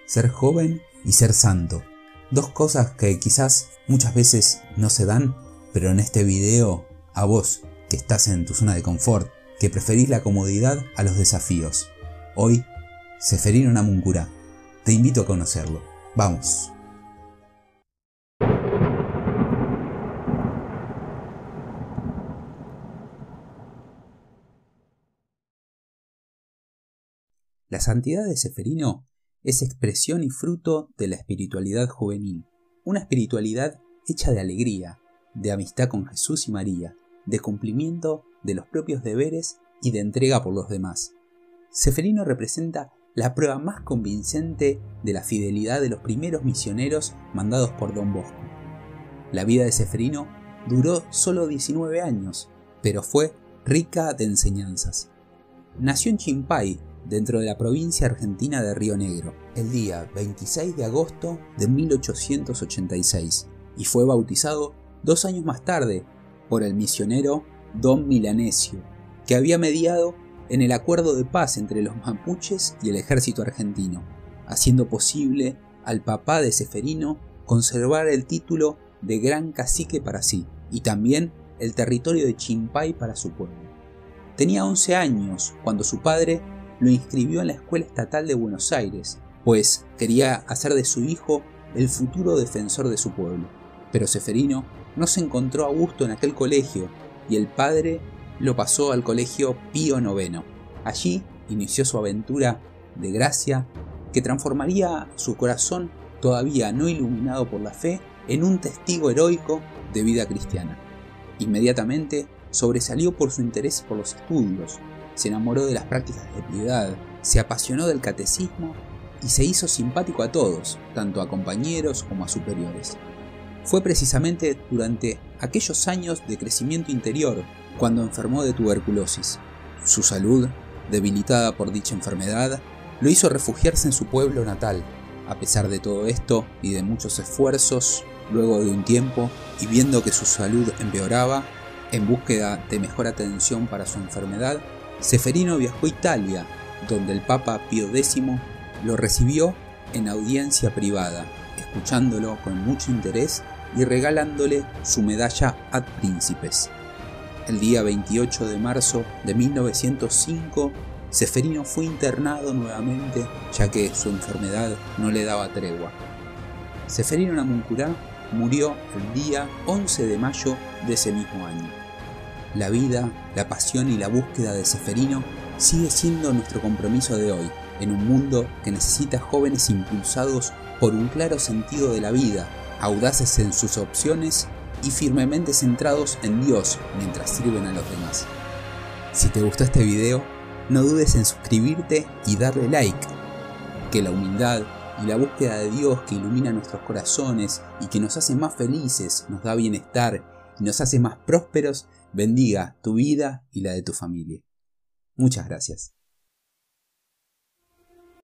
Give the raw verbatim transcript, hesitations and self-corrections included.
ser joven y ser santo. Dos cosas que quizás muchas veces no se dan, pero en este video, a vos que estás en tu zona de confort, que preferís la comodidad a los desafíos. Hoy, Seferino Namuncurá. Te invito a conocerlo. ¡Vamos! La santidad de Seferino es expresión y fruto de la espiritualidad juvenil, una espiritualidad hecha de alegría, de amistad con Jesús y María, de cumplimiento de los propios deberes y de entrega por los demás. Seferino representa la prueba más convincente de la fidelidad de los primeros misioneros mandados por Don Bosco. La vida de Seferino duró solo diecinueve años, pero fue rica de enseñanzas. Nació en Chimpay, dentro de la provincia argentina de Río Negro, el día veintiséis de agosto de mil ochocientos ochenta y seis, y fue bautizado dos años más tarde por el misionero Don Milanesio, que había mediado en el acuerdo de paz entre los mapuches y el ejército argentino, haciendo posible al papá de Seferino conservar el título de gran cacique para sí, y también el territorio de Chimpay para su pueblo. Tenía once años cuando su padre lo inscribió en la Escuela Estatal de Buenos Aires, pues quería hacer de su hijo el futuro defensor de su pueblo. Pero Seferino no se encontró a gusto en aquel colegio y el padre lo pasó al colegio Pío noveno. Allí inició su aventura de gracia que transformaría su corazón, todavía no iluminado por la fe, en un testigo heroico de vida cristiana. Inmediatamente sobresalió por su interés por los estudios, se enamoró de las prácticas de piedad, se apasionó del catecismo y se hizo simpático a todos, tanto a compañeros como a superiores. Fue precisamente durante aquellos años de crecimiento interior cuando enfermó de tuberculosis. Su salud, debilitada por dicha enfermedad, lo hizo refugiarse en su pueblo natal. A pesar de todo esto y de muchos esfuerzos, luego de un tiempo y viendo que su salud empeoraba, en búsqueda de mejor atención para su enfermedad, Seferino viajó a Italia, donde el Papa Pío décimo lo recibió en audiencia privada, escuchándolo con mucho interés y regalándole su medalla ad príncipes. El día veintiocho de marzo de mil novecientos cinco, Seferino fue internado nuevamente, ya que su enfermedad no le daba tregua. Seferino Namuncurá murió el día once de mayo de ese mismo año. La vida, la pasión y la búsqueda de Seferino sigue siendo nuestro compromiso de hoy, en un mundo que necesita jóvenes impulsados por un claro sentido de la vida, audaces en sus opciones y firmemente centrados en Dios mientras sirven a los demás. Si te gustó este video, no dudes en suscribirte y darle like. Que la humildad y la búsqueda de Dios que ilumina nuestros corazones y que nos hace más felices, nos da bienestar y nos hace más prósperos, bendiga tu vida y la de tu familia. Muchas gracias.